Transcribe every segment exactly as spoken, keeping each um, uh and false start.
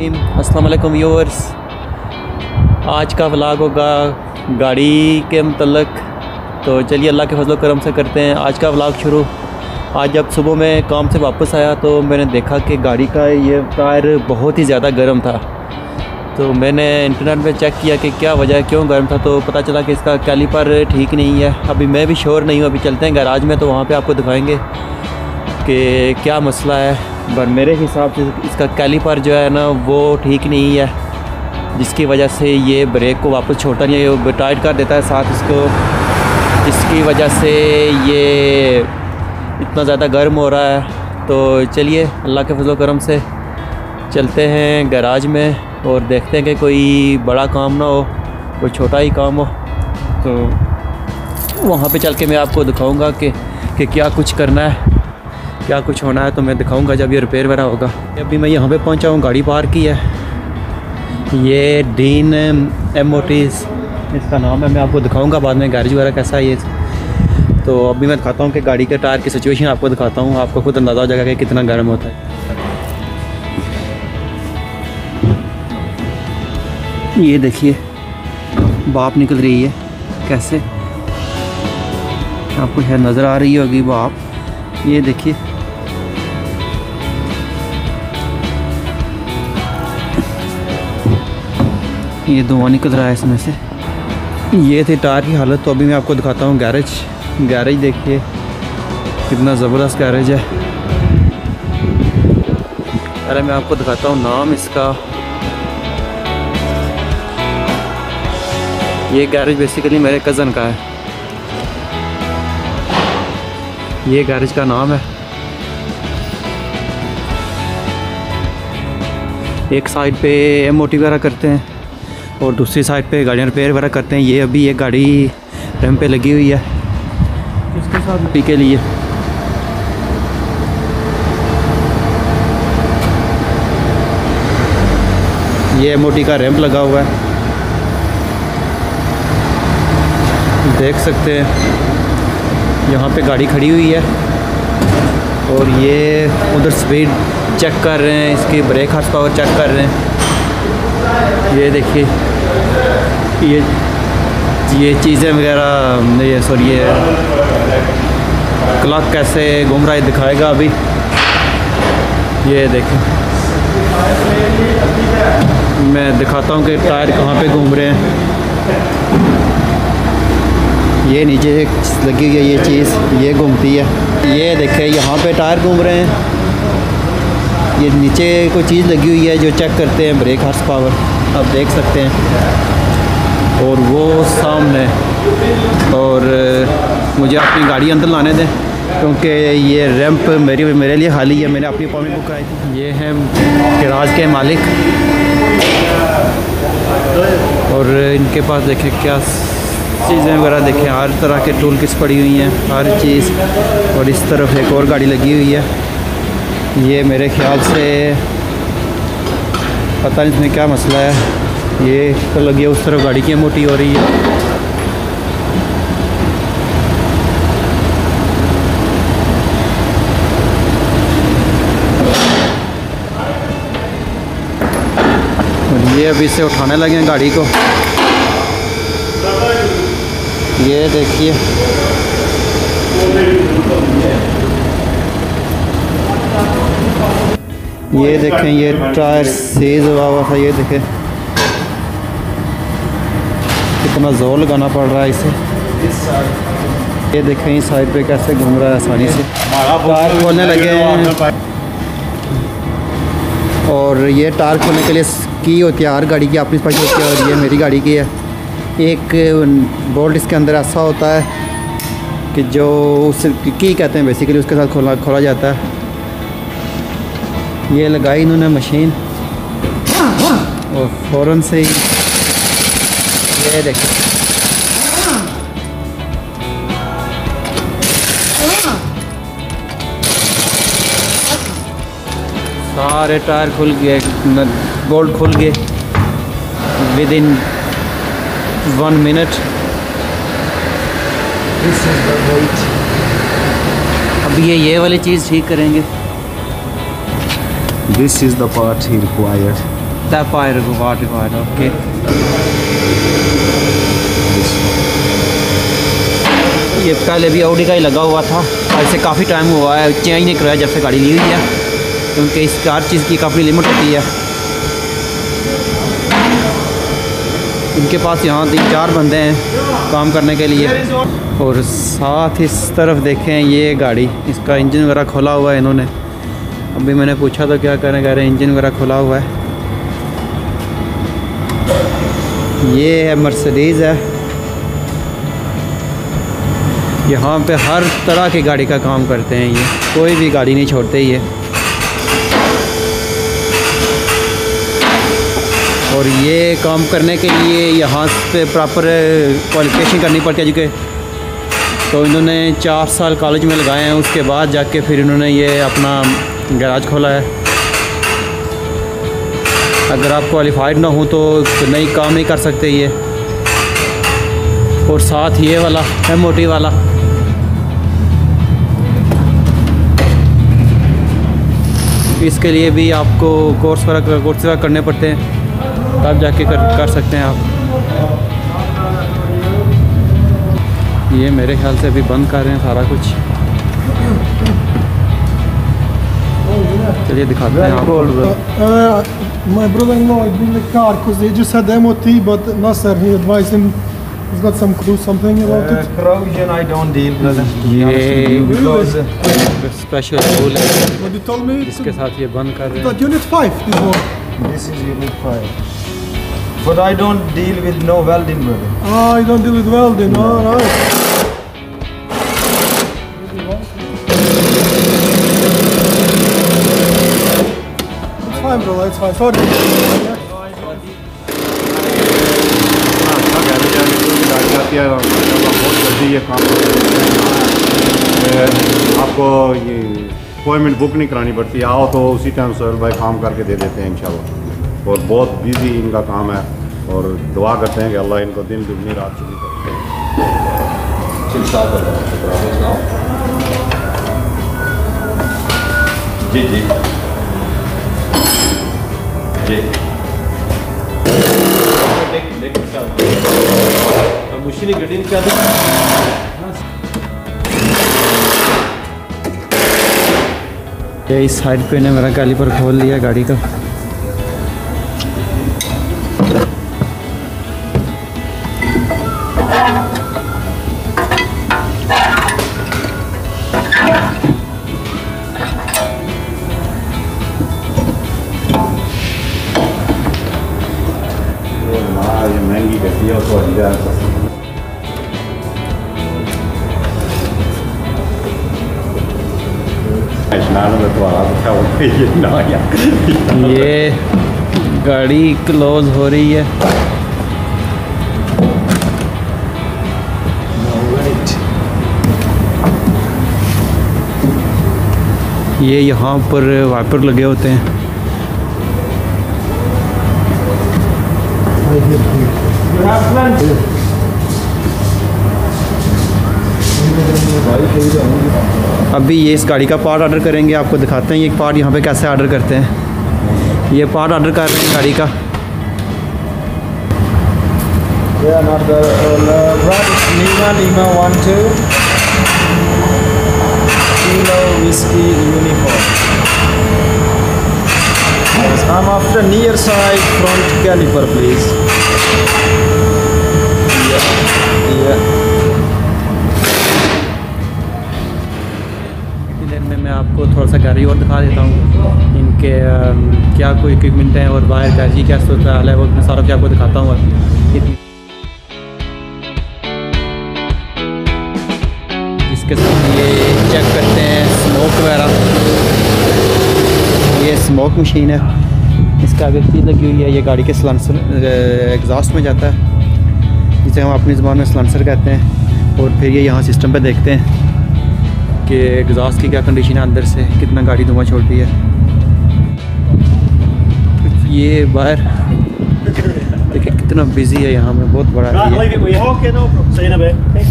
रहीम। अस्सलाम वालेकुम व्यूअर्स। आज का व्लॉग होगा गाड़ी के मतलब, तो चलिए अल्लाह के फजल करम से करते हैं आज का व्लॉग शुरू। आज जब सुबह मैं काम से वापस आया तो मैंने देखा कि गाड़ी का ये टायर बहुत ही ज़्यादा गर्म था। तो मैंने इंटरनेट पे चेक किया कि क्या वजह है, क्यों गर्म था। तो पता चला कि इसका कैलिपर ठीक नहीं है। अभी मैं भी श्योर नहीं हूँ, अभी चलते हैं गैराज में तो वहाँ पे आपको दिखाएंगे कि क्या मसला है। पर मेरे हिसाब से इसका कैलिपर जो है ना वो ठीक नहीं है, जिसकी वजह से ये ब्रेक को वापस छोड़ता नहीं है, ये टाइट कर देता है साथ इसको, जिसकी वजह से ये इतना ज़्यादा गर्म हो रहा है। तो चलिए अल्लाह के फजल करम से चलते हैं गैराज में और देखते हैं कि कोई बड़ा काम ना हो, कोई छोटा ही काम हो। तो वहाँ पे चल के मैं आपको दिखाऊंगा कि कि क्या कुछ करना है, क्या कुछ होना है, तो मैं दिखाऊंगा जब ये रिपेयर वगैरह होगा। अभी मैं यहाँ पे पहुँचा हूँ, गाड़ी पार्क की है। ये डीन एमोटीज़ इसका नाम है, मैं आपको दिखाऊंगा बाद में गैरेज वगैरह कैसा है ये। तो अभी मैं दिखाता हूँ कि गाड़ी के टायर की सिचुएशन आपको दिखाता हूँ, आपको खुद अंदाज़ा हो जाएगा कि कितना गर्म होता है। ये देखिए भाप निकल रही है कैसे, आपको शायद नज़र आ रही होगी भाप। ये देखिए ये धुआं निकल रहा है इसमें से। ये थी टायर की हालत। तो अभी मैं आपको दिखाता हूँ गैरेज। गैरेज देखिए कितना ज़बरदस्त गैरेज है। अरे मैं आपको दिखाता हूँ नाम इसका। ये गैरेज बेसिकली मेरे कज़न का है। ये गैरेज का नाम है। एक साइड पे एमओटी वगैरह करते हैं और दूसरी साइड पे गाड़ियाँ रिपेयर वगैरह करते हैं। ये अभी ये गाड़ी रैम पे लगी हुई है इसके साथ पी के लिए। ये एमओटी का रैंप लगा हुआ है, देख सकते हैं। यहाँ पे गाड़ी खड़ी हुई है और ये उधर स्पीड चेक कर रहे हैं, इसकी ब्रेक हार्स पावर चेक कर रहे हैं। ये देखिए ये ये चीज़ें वगैरह, ये सॉरी ये क्लॉक कैसे घूम रहा है दिखाएगा अभी। ये देखें, मैं दिखाता हूँ कि टायर कहाँ पे घूम रहे हैं। ये नीचे एक लगी हुई है ये चीज़, ये घूमती है। ये देखें यहाँ पे टायर घूम रहे हैं। ये नीचे कोई चीज़ लगी हुई है जो चेक करते हैं ब्रेक हार्स पावर, आप देख सकते हैं। और वो सामने, और मुझे अपनी गाड़ी अंदर लाने दें क्योंकि ये रैंप मेरी मेरे लिए खाली है, मैंने अपनी अपॉइंटमेंट बुक कराई थी। ये हैं गैराज के मालिक और इनके पास देखें क्या चीज़ें वगैरह देखें, हर तरह के टूल किट्स पड़ी हुई हैं, हर चीज़। और इस तरफ एक और गाड़ी लगी हुई है। ये मेरे ख्याल से पता नहीं इसमें क्या मसला है। ये तो लगी है, उस तरफ गाड़ी की मोटी हो रही है। और ये अभी से उठाने लगे हैं गाड़ी को। ये देखिए ये देखें, ये टायर सीज हुआ हुआ था। ये देखें कितना जोर लगाना पड़ रहा है इसे। ये देखें इस साइड पे कैसे घूम रहा है आसानी से। टायर खोलने लगे हैं और ये टायर खोलने के लिए की होती है हर गाड़ी की अपनी स्पेशल होती है, और ये मेरी गाड़ी की है। एक बोल्ट इसके अंदर ऐसा होता है कि जो उस की कहते हैं बेसिकली, उसके साथ खोला खोला जाता है। ये लगाई इन्होंने मशीन और फ़ौरन से ही ये देखिए सारे टायर खुल गए, बोल्ट खुल गए विद इन वन मिनट। अब ये ये वाली चीज़ ठीक करेंगे। This is the part he required. आता है फायर रिकॉर्ड रिकॉर्ड ओके। ये पहले भी ऑडी का ही लगा हुआ था, ऐसे काफ़ी टाइम हुआ है, चेंज नहीं कराया जब से गाड़ी ली हुई है, क्योंकि इसकी हर चीज़ की काफ़ी लिमिट होती है। इनके पास यहाँ तीन चार बंदे हैं काम करने के लिए। और साथ इस तरफ देखें ये गाड़ी, इसका इंजन वगैरह खोला हुआ है इन्होंने। अभी मैंने पूछा तो क्या करें, कह रहे हैं इंजन वगैरह खोला हुआ है। ये है मर्सिडीज़ है, यहाँ पे हर तरह की गाड़ी का काम करते हैं ये, कोई भी गाड़ी नहीं छोड़ते ये। और ये काम करने के लिए यहाँ पे प्रॉपर क्वालिफिकेशन करनी पड़ती है, क्योंकि तो इन्होंने चार साल कॉलेज में लगाए हैं, उसके बाद जाके फिर इन्होंने ये अपना गैराज खोला है। अगर आप क्वालिफाइड ना हो तो नई काम नहीं कर सकते ये। और साथ ये वाला एम ओ टी वाला, इसके लिए भी आपको कोर्स वगैरह कोर्स वगैरह करने पड़ते हैं, तब जाके कर कर सकते हैं आप। ये मेरे ख्याल से अभी बंद कर रहे हैं सारा कुछ। चलिए दिखाते हैं आपको। My brother-in-law is in the car because they just had M O T, but Nasser, he advised him, he's got some clue, something about uh, it. Corrosion, I don't deal, brother. ये Because special rule है But you told me इसके साथ ये बंद कर रहे हैं। that unit five, this one. this is unit five. But I don't deal with no welding, brother. Ah, you don't deal with welding, no. All right. It's fine, bro, it's fine. Sorry. बहुत जल्दी ये काम आपको ये appointment book नहीं करानी पड़ती, आओ तो उसी टाइम सोहेल भाई काम करके दे देते हैं इंशाल्लाह। और बहुत बिजी इनका काम है, और दुआ करते हैं कि अल्लाह इनको दिन दुगनी रात चुनी करे। जी जी जी मुश्किल गड्डी क्या ये इस साइड पे ने मेरा कैलिपर खोल लिया गाड़ी का। ये महंगी गड्डी है तो हजार ये गाड़ी क्लोज हो रही है। ये यहाँ पर वाइपर लगे होते हैं। अभी ये इस गाड़ी का पार्ट ऑर्डर करेंगे, आपको दिखाते हैं ये पार्ट यहाँ पे कैसे ऑर्डर करते हैं। ये पार्ट ऑर्डर कर रहे हैं गाड़ी का। Yeah, not the uh, brand is Lima Lima one two Kilo Whiskey Uniform. Yes, I'm after near side front caliper, please. Yeah, yeah. मैं आपको थोड़ा सा गाड़ी और दिखा देता हूँ, इनके आ, क्या कोई इक्विपमेंट हैं और बाहर का जी क्या सोता है वो मैं सारा आपको दिखाता हूँ। इसके साथ ये चेक करते हैं स्मोक वगैरह। ये स्मोक मशीन है, इसका अगर चीज़ लगी हुई है, ये गाड़ी के सलेंसर एग्जॉस्ट में जाता है, जिसे हम अपनी ज़बान में सलेंसर कहते हैं। और फिर ये यहाँ सिस्टम पे देखते हैं कि एग्जॉस्ट की क्या कंडीशन है, अंदर से कितना गाड़ी धुआं छोड़ती है। ये बाहर देखिए कितना बिजी है, यहाँ में बहुत बड़ा है,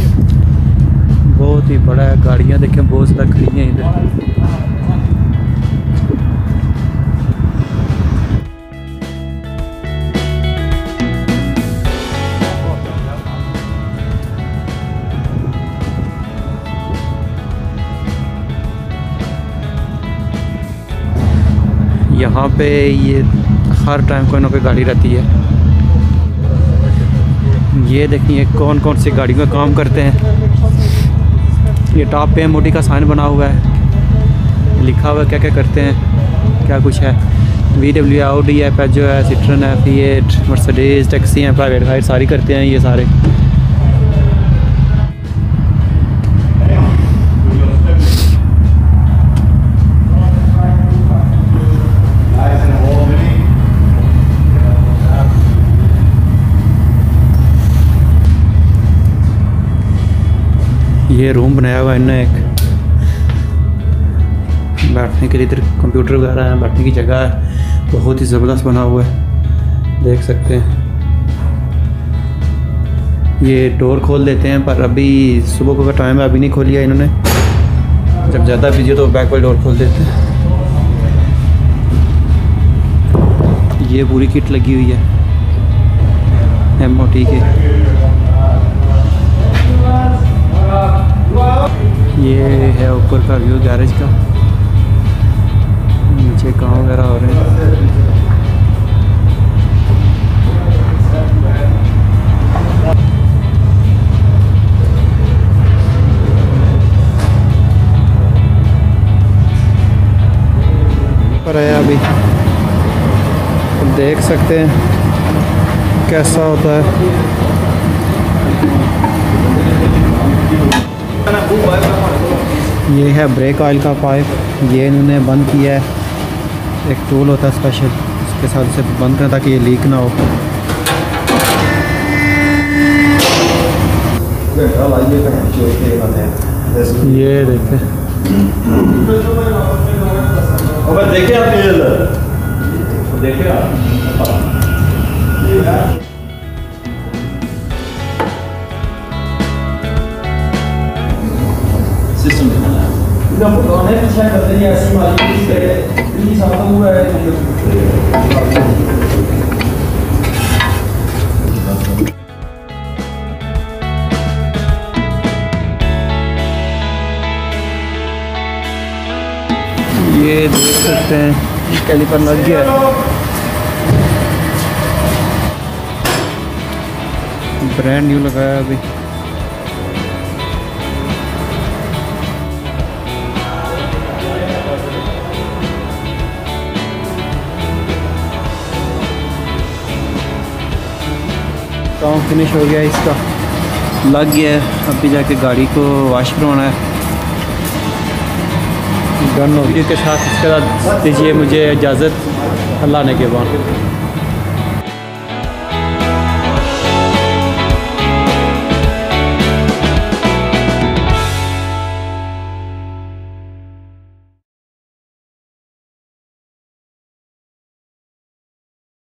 बहुत ही बड़ा है। गाड़ियाँ देखें बहुत ज़्यादा खड़ी हैं इधर। यहाँ पे ये हर टाइम कोई ना कोई गाड़ी रहती है। ये देखिए कौन कौन सी गाड़ियों का काम करते हैं। ये टॉप पे मोटी का साइन बना हुआ है, लिखा हुआ है क्या क्या करते हैं, क्या कुछ है। वी डब्ल्यू, ऑडी है, पेजो है, सिट्रन है, फिएट, मर्सिडीज, टैक्सी हैं, प्राइवेट गाड़ी सारी करते हैं ये सारे। ये रूम बनाया हुआ है इन्होंने एक, बैठने के लिए। इधर कंप्यूटर वगैरह है, बैठने की जगह है, बहुत ही ज़बरदस्त बना हुआ है, देख सकते हैं। ये डोर खोल देते हैं, पर अभी सुबह का टाइम है, अभी नहीं खोलिया इन्होंने। जब ज़्यादा बिजी हो तो बैक वाले डोर खोल देते हैं। ये पूरी किट लगी हुई है एम ओ टी के। ये है ऊपर का व्यू गैरेज का, नीचे काम वगैरह हो रहे हैं। पर है अभी देख सकते हैं कैसा होता है। ये है ब्रेक ऑयल का पाइप, ये इन्होंने बंद किया है। एक टूल होता है स्पेशल, उसके साथ इसे बंद करना ताकि ये लीक ना हो। ये देखें, देखिए आप देखिए सिस्टम दिखाना है। ये देख सकते हैं कैलिपर लग गया है। ब्रांड न्यू लगाया अभी। काम फिनिश हो गया, इसका लग गया है। अभी जाके गाड़ी को वॉश करवाना है। डन हो वीडियो के साथ इसके बाद दीजिए मुझे इजाज़त, अल्लाह ने के बाद।